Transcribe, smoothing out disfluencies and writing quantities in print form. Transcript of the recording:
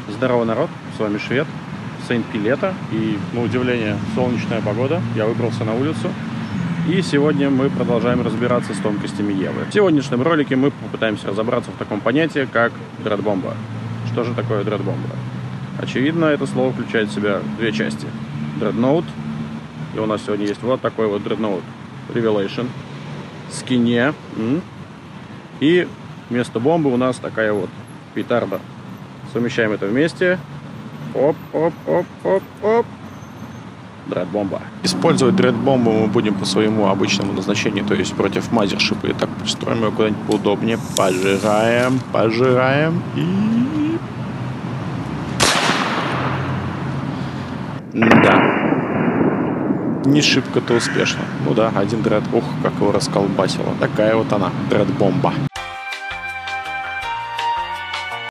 Здорово, народ, с вами Швед, Сент-Пилета, и, на удивление, солнечная погода, я выбрался на улицу, и сегодня мы продолжаем разбираться с тонкостями Евы. В сегодняшнем ролике мы попытаемся разобраться в таком понятии, как дредбомба. Что же такое дредбомба? Очевидно, это слово включает в себя две части. Дредноут, и у нас сегодня есть вот такой вот дредноут Revelation, скине, и вместо бомбы у нас такая вот петарда. Совмещаем это вместе. Оп-оп-оп-оп-оп. Дредбомба. Использовать дредбомбу мы будем по своему обычному назначению, то есть против мазершипа. Итак, пристроим ее куда-нибудь поудобнее. Пожираем и... Да. Не шибко-то успешно. Ну да, один дред. Ух, как его расколбасило. Такая вот она, дредбомба.